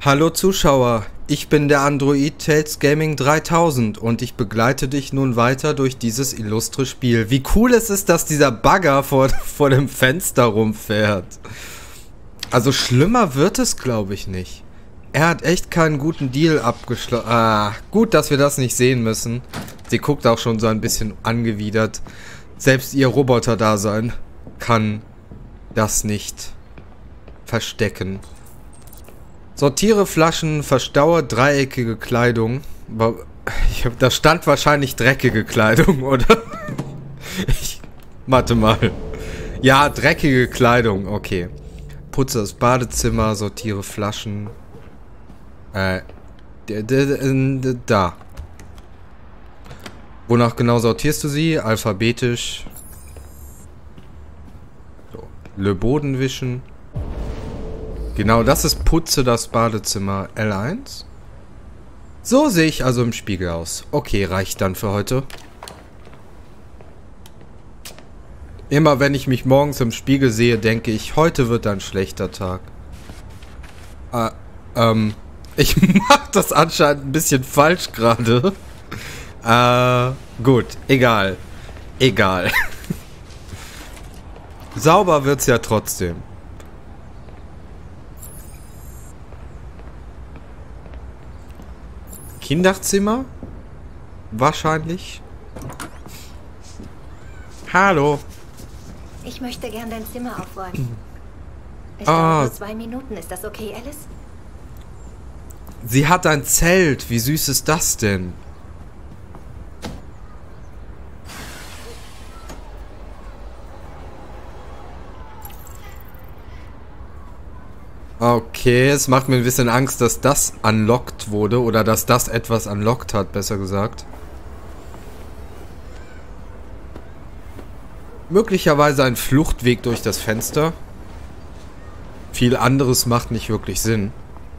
Hallo Zuschauer, ich bin der Android Tales Gaming 3000 und ich begleite dich nun weiter durch dieses illustre Spiel. Wie cool es ist, dass dieser Bagger vor dem Fenster rumfährt. Also schlimmer wird es, glaube ich, nicht. Er hat echt keinen guten Deal abgeschlossen. Ah, gut, dass wir das nicht sehen müssen. Sie guckt auch schon so ein bisschen angewidert. Selbst ihr Roboter-Dasein kann das nicht verstecken. Sortiere Flaschen, verstaue dreieckige Kleidung. Da stand wahrscheinlich dreckige Kleidung, oder? Warte mal. Ja, dreckige Kleidung, okay. Putze das Badezimmer, sortiere Flaschen. Da. Wonach genau sortierst du sie? Alphabetisch. So. Le Boden wischen. Genau, das ist Putze das Badezimmer. L1. So sehe ich also im Spiegel aus. Okay, reicht dann für heute. Immer wenn ich mich morgens im Spiegel sehe, denke ich, heute wird ein schlechter Tag. Ich mache das anscheinend ein bisschen falsch gerade. Gut, egal. Egal. Sauber wird's ja trotzdem. Kinderzimmer? Wahrscheinlich. Hallo. Ich möchte gern dein Zimmer aufräumen. Es dauert nur 2 Minuten. Ist das okay, Alice? Sie hat ein Zelt. Wie süß ist das denn? Okay, es macht mir ein bisschen Angst, dass das unlocked wurde. Oder dass das etwas unlocked hat, besser gesagt. Möglicherweise ein Fluchtweg durch das Fenster. Viel anderes macht nicht wirklich Sinn.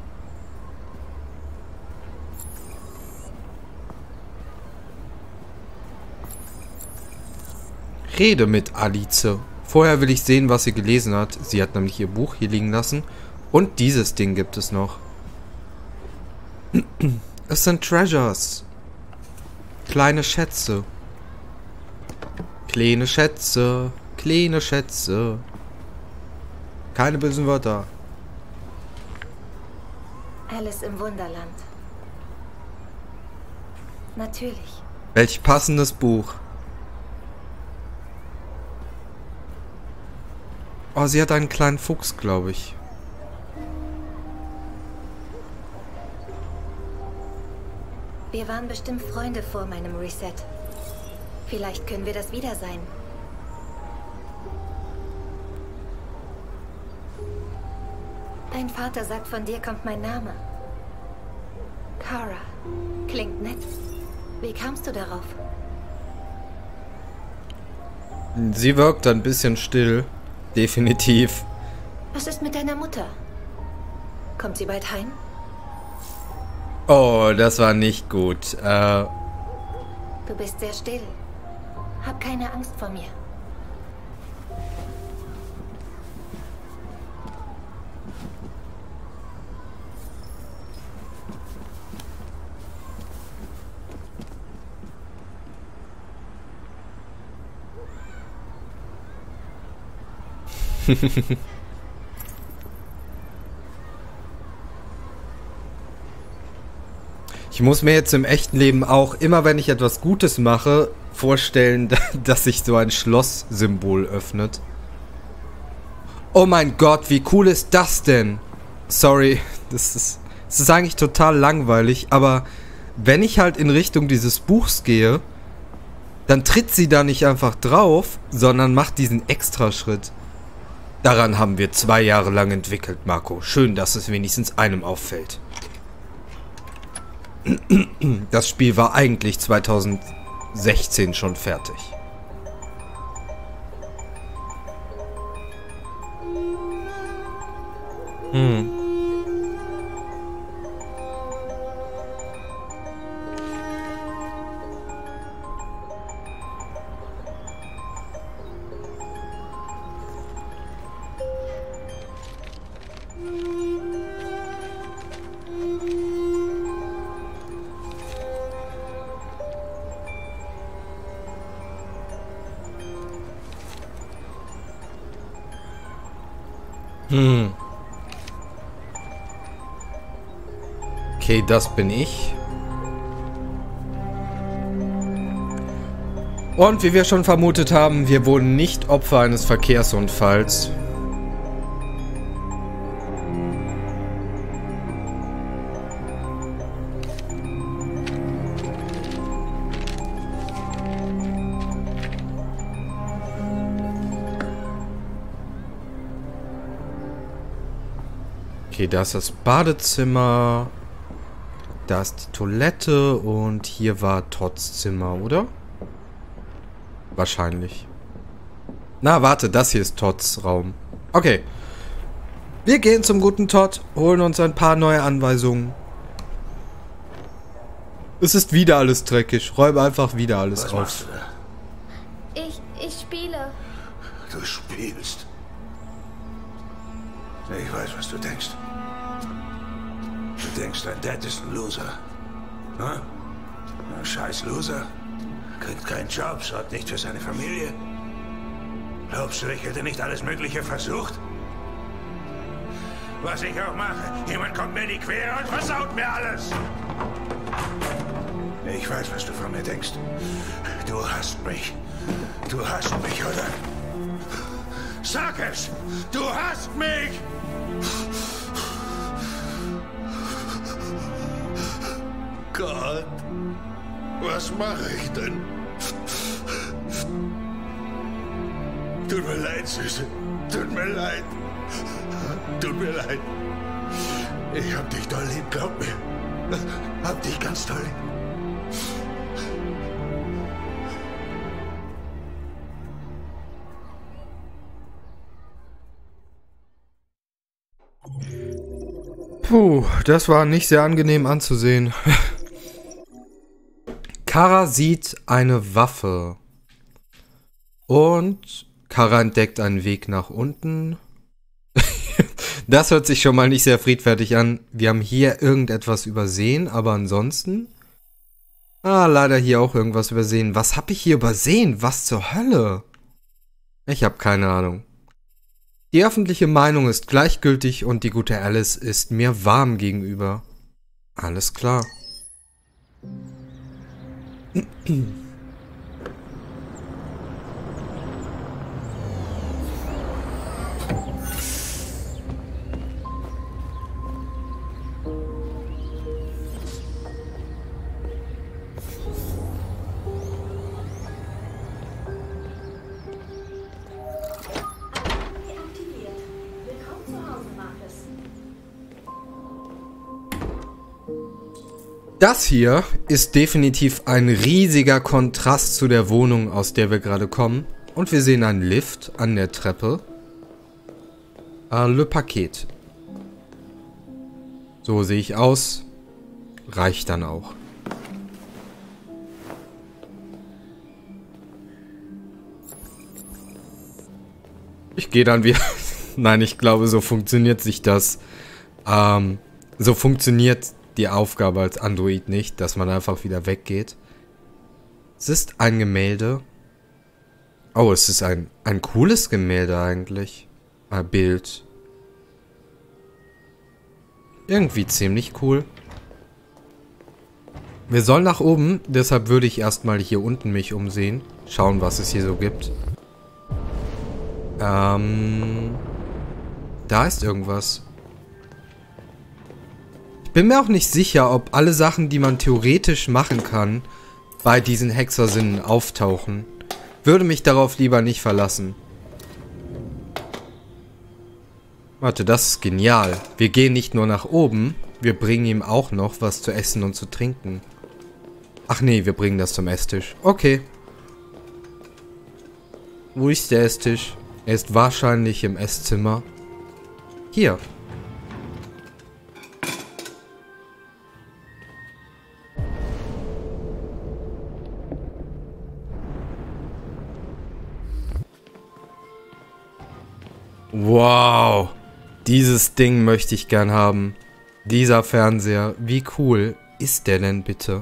Rede mit Alice. Vorher will ich sehen, was sie gelesen hat. Sie hat nämlich ihr Buch hier liegen lassen. Und dieses Ding gibt es noch. Es sind Treasures. Kleine Schätze. Kleine Schätze. Kleine Schätze. Keine bösen Wörter. Alice im Wunderland. Natürlich. Welch passendes Buch. Oh, sie hat einen kleinen Fuchs, glaube ich. Wir waren bestimmt Freunde vor meinem Reset. Vielleicht können wir das wieder sein. Dein Vater sagt, von dir kommt mein Name. Kara. Klingt nett. Wie kamst du darauf? Sie wirkt ein bisschen still. Definitiv. Was ist mit deiner Mutter? Kommt sie bald heim? Oh, das war nicht gut. Du bist sehr still. Hab keine Angst vor mir. Ich muss mir jetzt im echten Leben auch, immer wenn ich etwas Gutes mache, vorstellen, dass sich so ein Schlosssymbol öffnet. Oh mein Gott, wie cool ist das denn? Sorry, das ist eigentlich total langweilig, aber wenn ich halt in Richtung dieses Buchs gehe, dann tritt sie da nicht einfach drauf, sondern macht diesen Extraschritt. Daran haben wir 2 Jahre lang entwickelt, Marco. Schön, dass es wenigstens einem auffällt. Das Spiel war eigentlich 2016 schon fertig. Okay, das bin ich. Und wie wir schon vermutet haben, wir wurden nicht Opfer eines Verkehrsunfalls. Okay, da ist das Badezimmer. Da ist die Toilette und hier war Todds Zimmer, oder? Wahrscheinlich. Na, warte, das hier ist Todds Raum. Okay. Wir gehen zum guten Todd, holen uns ein paar neue Anweisungen. Es ist wieder alles dreckig. Räum einfach wieder alles Was auf. machst du da? Ich spiele. Du spielst. Ich weiß, was du denkst. Du denkst, dein Dad ist ein Loser. Hm? Ein scheiß Loser. Kriegt keinen Job, sorgt nicht für seine Familie. Glaubst du, ich hätte nicht alles Mögliche versucht? Was ich auch mache, jemand kommt mir in die Quere und versaut mir alles. Ich weiß, was du von mir denkst. Du hasst mich. Du hasst mich, oder? Sag es! Du hasst mich! Gott, was mache ich denn? Tut mir leid, Süße. Tut mir leid. Tut mir leid. Ich hab dich doll lieb, glaub mir. Hab dich ganz doll lieb. Puh, das war nicht sehr angenehm anzusehen. Kara sieht eine Waffe. Und Kara entdeckt einen Weg nach unten. Das hört sich schon mal nicht sehr friedfertig an. Wir haben hier irgendetwas übersehen, aber ansonsten... leider hier auch irgendwas übersehen. Was habe ich hier übersehen? Was zur Hölle? Ich habe keine Ahnung. Die öffentliche Meinung ist gleichgültig und die gute Alice ist mir warm gegenüber. Alles klar. Das hier ist definitiv ein riesiger Kontrast zu der Wohnung, aus der wir gerade kommen. Und wir sehen einen Lift an der Treppe. Le Paket. So sehe ich aus. Reicht dann auch. Ich gehe dann wieder... Nein, ich glaube, so funktioniert sich das. So funktioniert die Aufgabe als Android nicht, dass man einfach wieder weggeht. Es ist ein Gemälde. Oh, es ist ein cooles Gemälde eigentlich. Ein Bild. Irgendwie ziemlich cool. Wir sollen nach oben, deshalb würde ich erstmal hier unten mich umsehen. Schauen, was es hier so gibt. Da ist irgendwas. Ich bin mir auch nicht sicher, ob alle Sachen, die man theoretisch machen kann, bei diesen Hexersinnen auftauchen. Würde mich darauf lieber nicht verlassen. Warte, das ist genial. Wir gehen nicht nur nach oben, wir bringen ihm auch noch was zu essen und zu trinken. Ach nee, wir bringen das zum Esstisch. Okay. Wo ist der Esstisch? Er ist wahrscheinlich im Esszimmer. Hier. Wow. Dieses Ding möchte ich gern haben. Dieser Fernseher. Wie cool ist der denn bitte?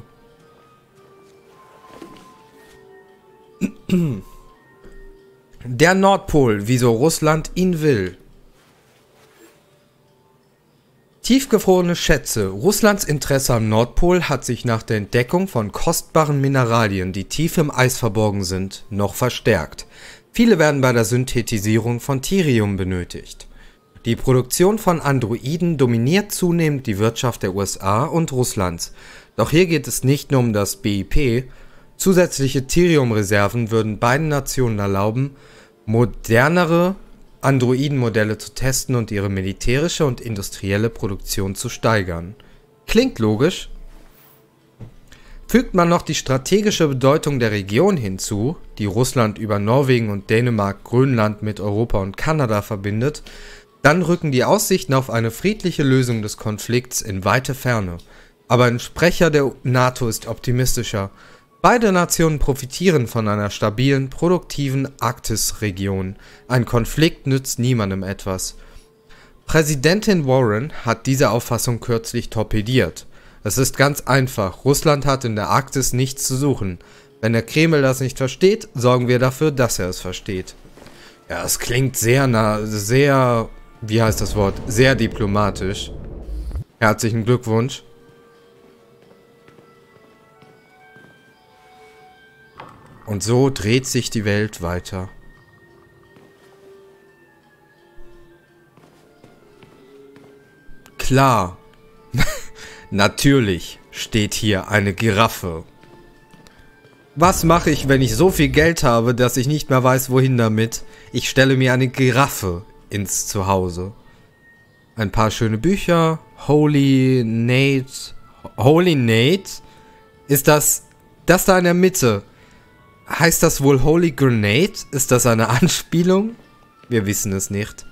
Der Nordpol, wieso Russland ihn will. Tiefgefrorene Schätze. Russlands Interesse am Nordpol hat sich nach der Entdeckung von kostbaren Mineralien, die tief im Eis verborgen sind, noch verstärkt. Viele werden bei der Synthetisierung von Thirium benötigt. Die Produktion von Androiden dominiert zunehmend die Wirtschaft der USA und Russlands. Doch hier geht es nicht nur um das BIP. Zusätzliche Thirium-Reserven würden beiden Nationen erlauben, modernere Androiden-Modelle zu testen und ihre militärische und industrielle Produktion zu steigern. Klingt logisch. Fügt man noch die strategische Bedeutung der Region hinzu, die Russland über Norwegen und Dänemark, Grönland mit Europa und Kanada verbindet, dann rücken die Aussichten auf eine friedliche Lösung des Konflikts in weite Ferne. Aber ein Sprecher der NATO ist optimistischer. Beide Nationen profitieren von einer stabilen, produktiven Arktisregion. Ein Konflikt nützt niemandem etwas. Präsidentin Warren hat diese Auffassung kürzlich torpediert. Es ist ganz einfach, Russland hat in der Arktis nichts zu suchen. Wenn der Kreml das nicht versteht, sorgen wir dafür, dass er es versteht. Ja, es klingt sehr wie heißt das Wort? Sehr diplomatisch. Herzlichen Glückwunsch. Und so dreht sich die Welt weiter. Klar, natürlich steht hier eine Giraffe. Was mache ich, wenn ich so viel Geld habe, dass ich nicht mehr weiß, wohin damit? Ich stelle mir eine Giraffe ins Zuhause. Ein paar schöne Bücher. Holy Nate. Holy Nate? Ist das da in der Mitte? Heißt das wohl Holy Grenade? Ist das eine Anspielung? Wir wissen es nicht.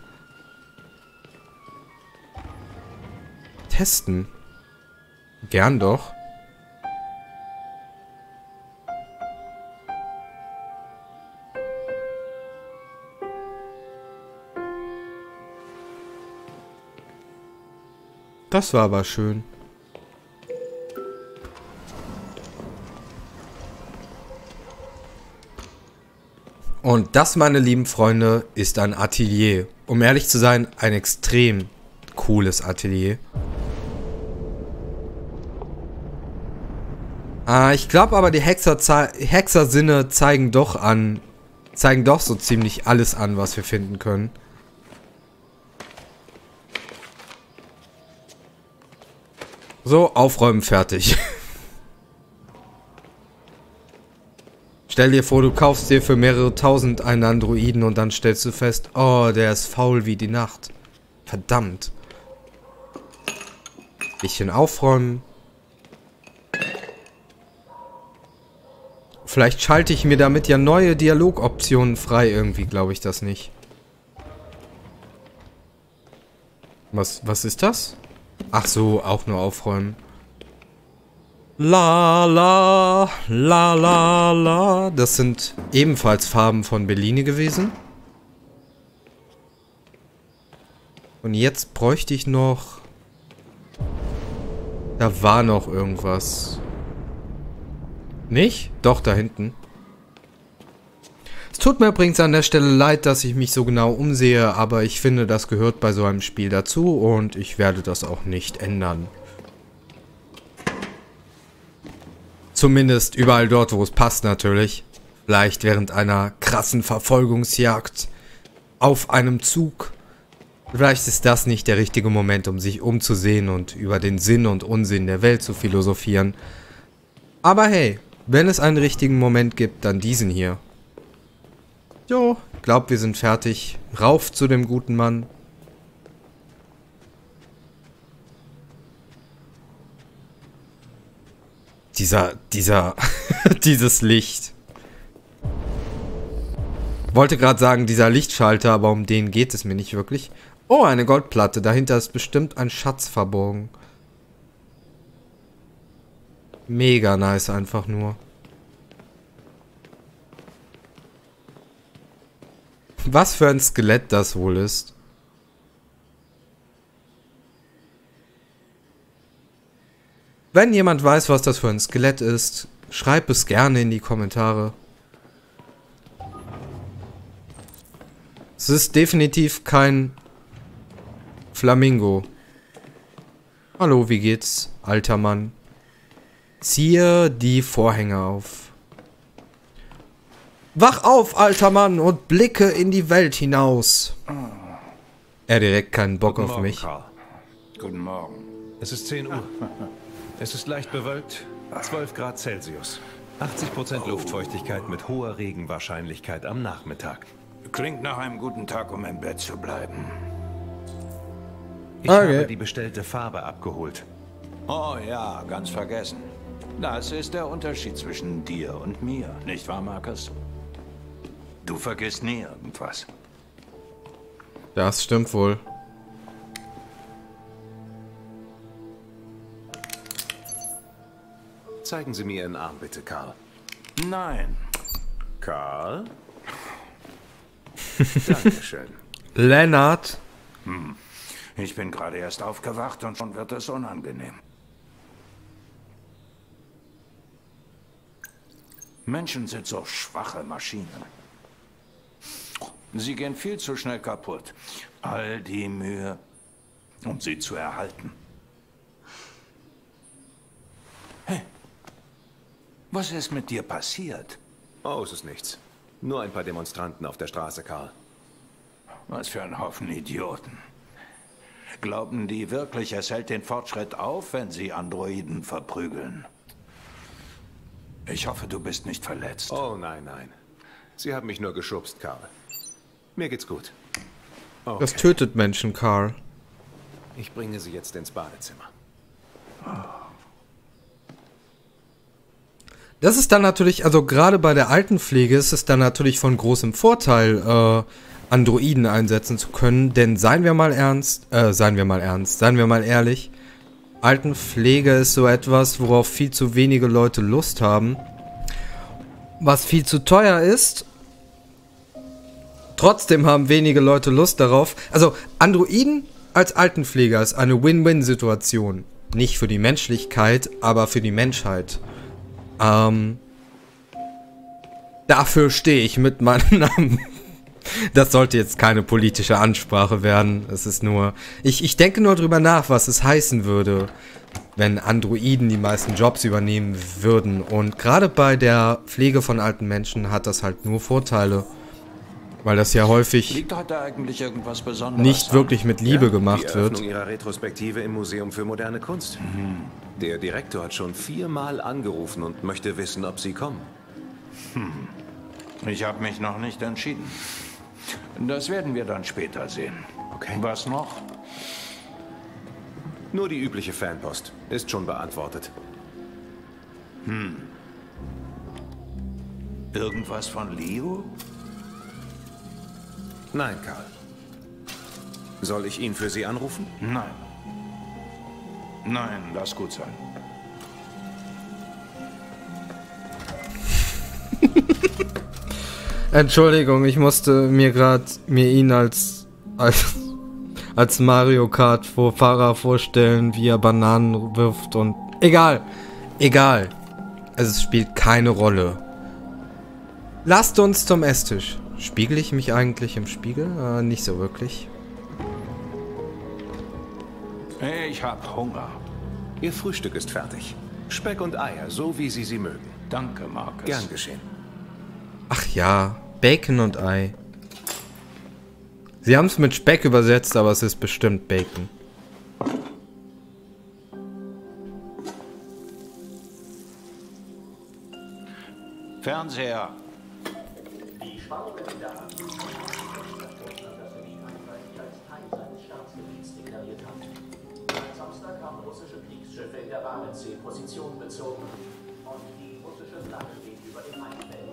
Testen. Gern doch. Das war aber schön. Und das, meine lieben Freunde, ist ein Atelier. Um ehrlich zu sein, ein extrem cooles Atelier. Ich glaube aber, die Hexersinne zeigen doch so ziemlich alles an, was wir finden können. So, aufräumen, fertig. Stell dir vor, du kaufst dir für mehrere tausend einen Androiden und dann stellst du fest, oh, der ist faul wie die Nacht. Verdammt. Bisschen aufräumen. Vielleicht schalte ich mir damit ja neue Dialogoptionen frei. Irgendwie glaube ich das nicht. Was ist das? Ach so, auch nur aufräumen. La la, la la la. Das sind ebenfalls Farben von Bellini gewesen. Und jetzt bräuchte ich noch... Da war noch irgendwas. Nicht? Doch, da hinten. Es tut mir übrigens an der Stelle leid, dass ich mich so genau umsehe, aber ich finde, das gehört bei so einem Spiel dazu und ich werde das auch nicht ändern. Zumindest überall dort, wo es passt natürlich. Vielleicht während einer krassen Verfolgungsjagd auf einem Zug. Vielleicht ist das nicht der richtige Moment, um sich umzusehen und über den Sinn und Unsinn der Welt zu philosophieren. Aber hey, wenn es einen richtigen Moment gibt, dann diesen hier. Jo, glaub, wir sind fertig. Rauf zu dem guten Mann. Dieses Licht. Wollte gerade sagen, dieser Lichtschalter, aber um den geht es mir nicht wirklich. Oh, eine Goldplatte. Dahinter ist bestimmt ein Schatz verborgen. Mega nice einfach nur. Was für ein Skelett das wohl ist. Wenn jemand weiß, was das für ein Skelett ist, schreibt es gerne in die Kommentare. Es ist definitiv kein Flamingo. Hallo, wie geht's, alter Mann? Ziehe die Vorhänge auf. Wach auf, alter Mann, und blicke in die Welt hinaus. Er hat direkt keinen Bock auf mich. Karl. Guten Morgen. Es ist 10 Uhr. Es ist leicht bewölkt, 12 Grad Celsius. 80% Luftfeuchtigkeit mit hoher Regenwahrscheinlichkeit am Nachmittag. Klingt nach einem guten Tag, um im Bett zu bleiben. Ich habe die bestellte Farbe abgeholt. Oh ja, ganz vergessen. Das ist der Unterschied zwischen dir und mir, nicht wahr, Marcus? Du vergisst nie irgendwas. Das stimmt wohl. Zeigen Sie mir Ihren Arm bitte, Karl. Nein. Karl? Dankeschön. Lennart. Ich bin gerade erst aufgewacht und schon wird es unangenehm. Menschen sind so schwache Maschinen. Sie gehen viel zu schnell kaputt. All die Mühe, um sie zu erhalten. Hey, was ist mit dir passiert? Oh, es ist nichts. Nur ein paar Demonstranten auf der Straße, Karl. Was für ein Haufen Idioten. Glauben die wirklich, es hält den Fortschritt auf, wenn sie Androiden verprügeln? Ich hoffe, du bist nicht verletzt. Oh, nein, nein. Sie haben mich nur geschubst, Karl. Mir geht's gut. Okay. Das tötet Menschen, Karl. Ich bringe Sie jetzt ins Badezimmer. Das ist dann natürlich, also gerade bei der Altenpflege ist es dann natürlich von großem Vorteil, Androiden einsetzen zu können, denn seien wir mal ehrlich, Altenpflege ist so etwas, worauf viel zu wenige Leute Lust haben, was viel zu teuer ist. Trotzdem haben wenige Leute Lust darauf. Also Androiden als Altenpfleger ist eine Win-Win-Situation. Nicht für die Menschlichkeit, aber für die Menschheit. Dafür stehe ich mit meinem Namen. Das sollte jetzt keine politische Ansprache werden. Es ist nur... Ich denke nur drüber nach, was es heißen würde, wenn Androiden die meisten Jobs übernehmen würden. Und gerade bei der Pflege von alten Menschen hat das halt nur Vorteile. Weil das ja häufig Liegt heute eigentlich irgendwas Besonderes nicht wirklich mit Liebe gemacht die Eröffnung wird. Ihrer Retrospektive im Museum für moderne Kunst. Der Direktor hat schon 4-mal angerufen und möchte wissen, ob Sie kommen. Ich habe mich noch nicht entschieden. Das werden wir dann später sehen. Okay. Was noch? Nur die übliche Fanpost. Ist schon beantwortet. Irgendwas von Leo? Nein, Karl. Soll ich ihn für Sie anrufen? Nein. Nein, lass gut sein. Entschuldigung, ich musste mir ihn als Mario Kart Fahrer vorstellen, wie er Bananen wirft und... Egal. Also es spielt keine Rolle. Lasst uns zum Esstisch. Spiegel ich mich eigentlich im Spiegel? Nicht so wirklich. Ich hab Hunger. Ihr Frühstück ist fertig. Speck und Eier, so wie Sie sie mögen. Danke, Marcus. Gern geschehen. Ach ja, Bacon und Ei. Sie haben es mit Speck übersetzt, aber es ist bestimmt Bacon. Fernseher. Die Spannungen in der Öffentlichkeit als Teil seines Staatsgebiets deklariert hat. Am Samstag haben russische Kriegsschiffe in der Barentssee Position bezogen und die russische Flagge steht über dem Mainfeld.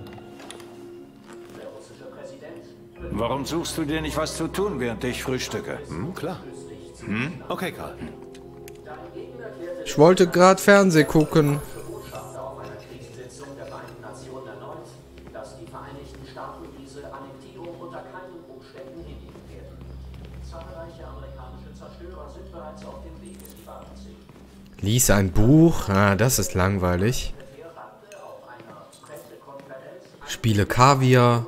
Der russische Präsident... Warum suchst du dir nicht was zu tun, während ich frühstücke? Klar. Okay, Karl. Ich wollte gerade Fernseh gucken. Botschafter auf einer Kriegssitzung der Vereinten Nationen erneut, dass die Vereinigten Staaten diese Annektierung unter keinen Umständen hinnehmen werden. Zahlreiche amerikanische Zerstörer sind bereits auf dem Weg in die Barentssee. Lies ein Buch. Das ist langweilig. Spiele Kaviar.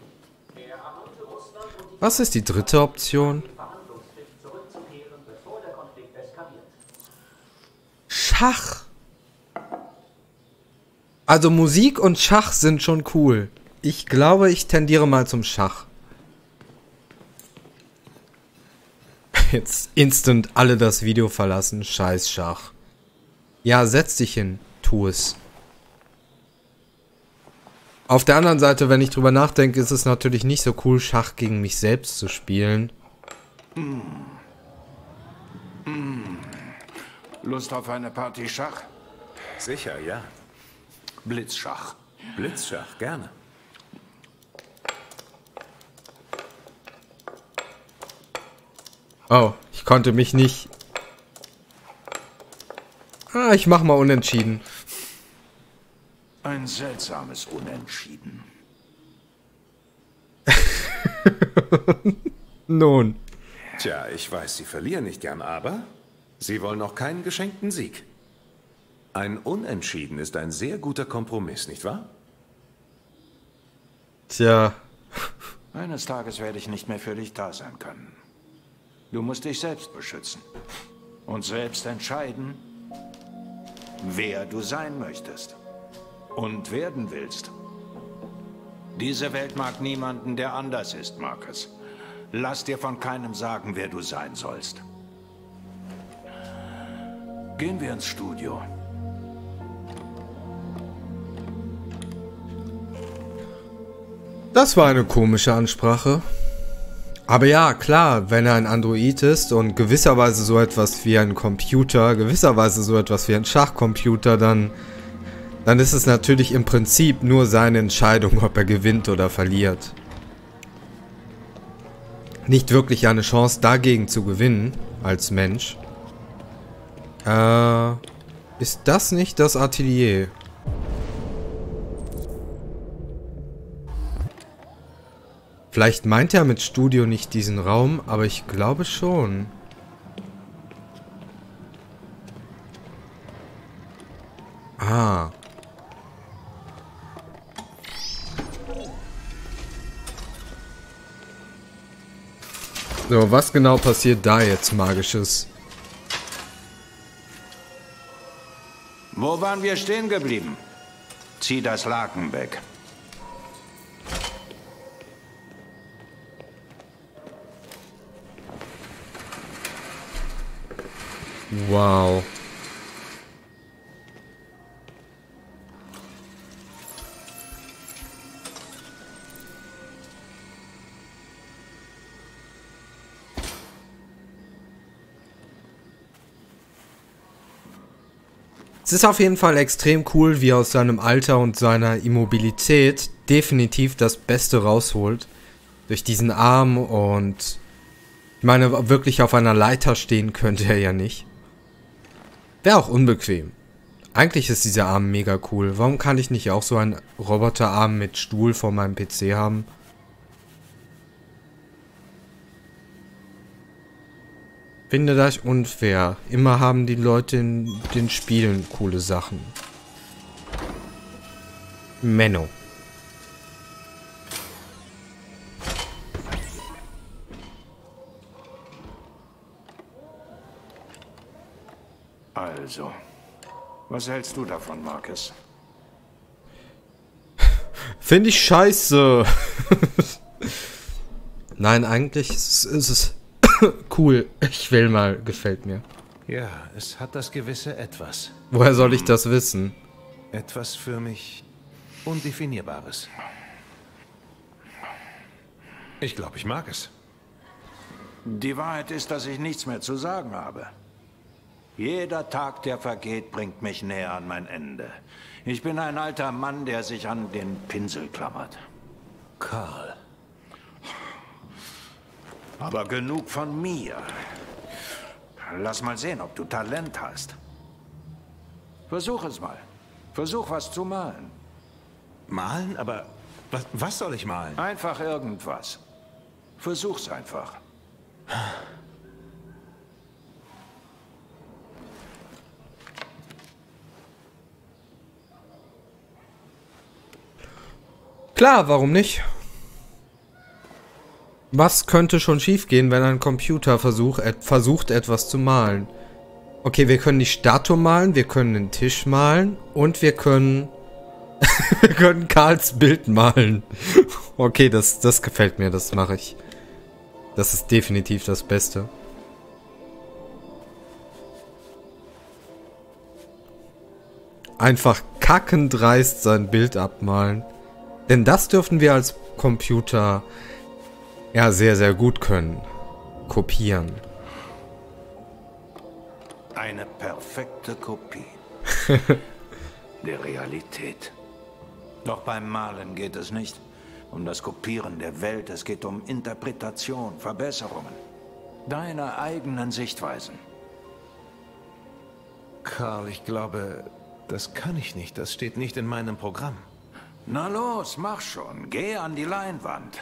Was ist die dritte Option? Verhandlungstisch zurückzukehren, bevor der repariert. Schach. Also Musik und Schach sind schon cool. Ich glaube, ich tendiere mal zum Schach. Jetzt instant alle das Video verlassen. Scheiß Schach. Ja, setz dich hin. Tu es. Auf der anderen Seite, wenn ich drüber nachdenke, ist es natürlich nicht so cool, Schach gegen mich selbst zu spielen. Lust auf eine Party Schach? Sicher, ja. Blitzschach. Blitzschach, gerne. Oh, ich konnte mich nicht... Ah, ich mach mal unentschieden. Ein seltsames Unentschieden. Nun. Tja, ich weiß, Sie verlieren nicht gern, aber Sie wollen auch keinen geschenkten Sieg. Ein Unentschieden ist ein sehr guter Kompromiss, nicht wahr? Tja. Eines Tages werde ich nicht mehr für dich da sein können. Du musst dich selbst beschützen. Und selbst entscheiden, wer du sein möchtest. Und werden willst. Diese Welt mag niemanden, der anders ist, Marcus. Lass dir von keinem sagen, wer du sein sollst. Gehen wir ins Studio. Das war eine komische Ansprache. Aber ja, klar, wenn er ein Android ist und gewisserweise so etwas wie ein Computer, gewisserweise so etwas wie ein Schachcomputer, dann ist es natürlich im Prinzip nur seine Entscheidung, ob er gewinnt oder verliert. Nicht wirklich eine Chance dagegen zu gewinnen, als Mensch. Ist das nicht das Atelier? Vielleicht meint er mit Studio nicht diesen Raum, aber ich glaube schon. Ah. So, was genau passiert da jetzt Magisches? Wo waren wir stehen geblieben? Zieh das Laken weg. Wow. Es ist auf jeden Fall extrem cool, wie er aus seinem Alter und seiner Immobilität definitiv das Beste rausholt. Durch diesen Arm und... Ich meine, wirklich auf einer Leiter stehen könnte er ja nicht. Wäre auch unbequem. Eigentlich ist dieser Arm mega cool. Warum kann ich nicht auch so einen Roboterarm mit Stuhl vor meinem PC haben? Finde das unfair. Immer haben die Leute in den Spielen coole Sachen. Menno. Also, was hältst du davon, Marcus? Finde ich scheiße. Nein, eigentlich ist es cool. Ich will mal, gefällt mir. Ja, es hat das gewisse Etwas. Woher soll ich das wissen? Etwas für mich Undefinierbares. Ich glaube, ich mag es. Die Wahrheit ist, dass ich nichts mehr zu sagen habe. Jeder Tag, der vergeht, bringt mich näher an mein Ende. Ich bin ein alter Mann, der sich an den Pinsel klammert. Carl. Aber genug von mir. Lass mal sehen, ob du Talent hast. Versuch es mal. Versuch, was zu malen. Malen? Aber was soll ich malen? Einfach irgendwas. Versuch's einfach. Klar, warum nicht? Was könnte schon schiefgehen, wenn ein Computer versucht, etwas zu malen? Okay, wir können die Statue malen, wir können den Tisch malen und wir können... wir können Karls Bild malen. Okay, das gefällt mir, das mache ich. Das ist definitiv das Beste. Einfach kackendreist sein Bild abmalen. Denn das dürfen wir als Computer ja sehr, sehr gut können. Kopieren. Eine perfekte Kopie der Realität. Doch beim Malen geht es nicht um das Kopieren der Welt, es geht um Interpretation, Verbesserungen. Deine eigenen Sichtweisen. Karl, ich glaube, das kann ich nicht. Das steht nicht in meinem Programm. Na los, mach schon. Geh an die Leinwand.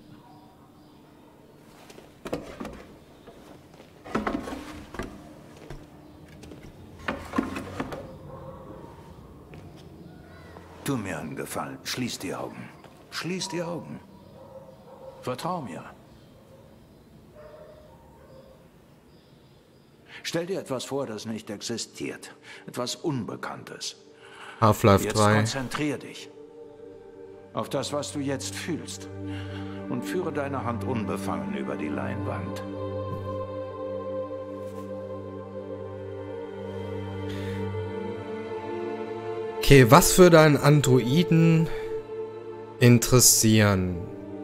Tu mir einen Gefallen. Schließ die Augen. Schließ die Augen. Vertrau mir. Stell dir etwas vor, das nicht existiert. Etwas Unbekanntes. Half-Life Jetzt 3. konzentrier dich auf das, was du jetzt fühlst. Und führe deine Hand unbefangen über die Leinwand. Okay, was würde einen Androiden interessieren?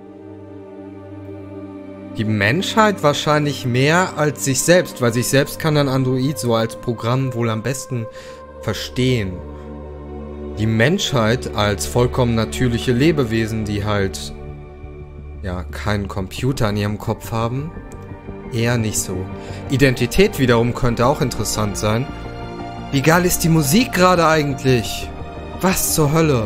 Die Menschheit wahrscheinlich mehr als sich selbst, weil sich selbst kann ein Android so als Programm wohl am besten verstehen. Die Menschheit als vollkommen natürliche Lebewesen, die halt ja keinen Computer in ihrem Kopf haben, eher nicht so. Identität wiederum könnte auch interessant sein. Wie geil ist die Musik gerade eigentlich? Was zur Hölle?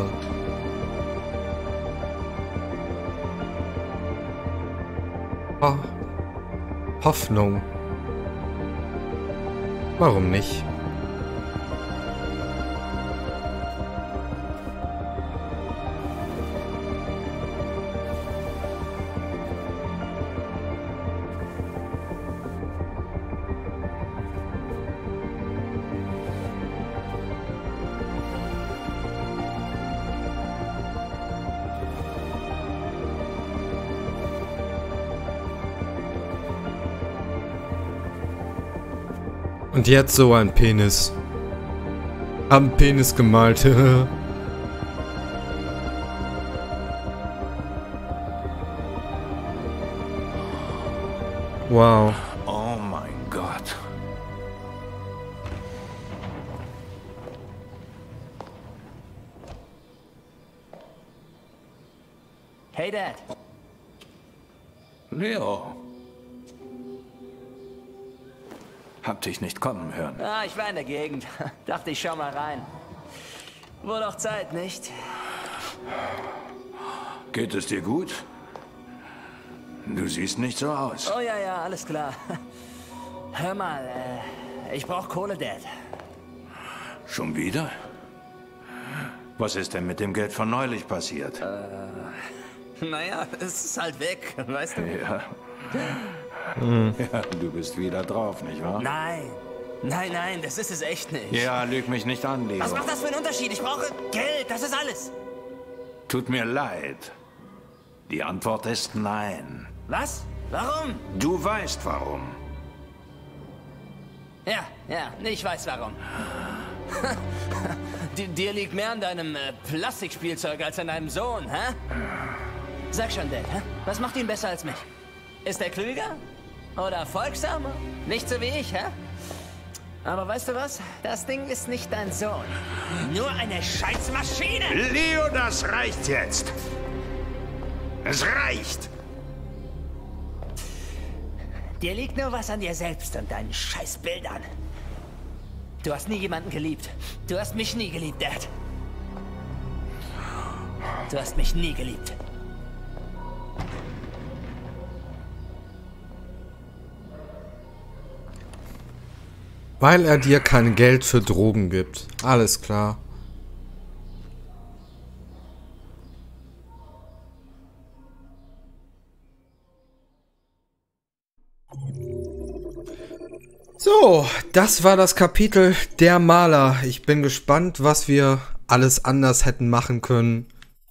Oh. Hoffnung. Warum nicht? Und jetzt so ein Penis. Haben Penis gemalt. Wow. Oh mein Gott. Hey, Dad. Leo. Hab dich nicht kommen hören. Ah, ich war in der Gegend. Dachte, ich schau mal rein. Wurde auch Zeit, nicht? Geht es dir gut? Du siehst nicht so aus. Oh ja, ja, alles klar. Hör mal, ich brauch Kohle, Dad. Schon wieder? Was ist denn mit dem Geld von neulich passiert? Naja, es ist halt weg, weißt du? Ja. Ja, du bist wieder drauf, nicht wahr? Nein. Nein, nein, das ist es echt nicht. Ja, lüg mich nicht an, Leo. Was macht das für einen Unterschied? Ich brauche Geld, das ist alles. Tut mir leid. Die Antwort ist nein. Was? Warum? Du weißt warum. Ja, ich weiß warum. Dir liegt mehr an deinem Plastikspielzeug als an deinem Sohn, hä? Sag schon, Dad, hä? Was macht ihn besser als mich? Ist er klüger? Oder folgsamer? Nicht so wie ich, hä? Aber weißt du was? Das Ding ist nicht dein Sohn. Nur eine Scheißmaschine! Leo, das reicht jetzt. Es reicht. Dir liegt nur was an dir selbst und deinen Scheißbildern. Du hast nie jemanden geliebt. Du hast mich nie geliebt, Dad. Du hast mich nie geliebt. Weil er dir kein Geld für Drogen gibt. Alles klar. So, das war das Kapitel Der Maler. Ich bin gespannt, was wir alles anders hätten machen können.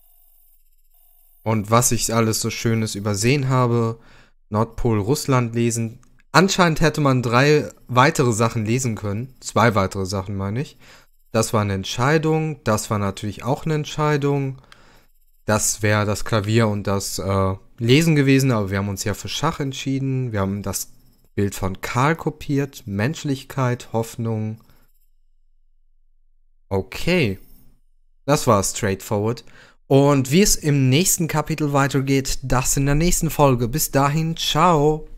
Und was ich alles so Schönes übersehen habe. Nordpol Russland lesen. Anscheinend hätte man 3 weitere Sachen lesen können. 2 weitere Sachen, meine ich. Das war eine Entscheidung. Das war natürlich auch eine Entscheidung. Das wäre das Klavier und das Lesen gewesen. Aber wir haben uns ja für Schach entschieden. Wir haben das Bild von Karl kopiert. Menschlichkeit, Hoffnung. Okay. Das war straightforward. Und wie es im nächsten Kapitel weitergeht, das in der nächsten Folge. Bis dahin, ciao.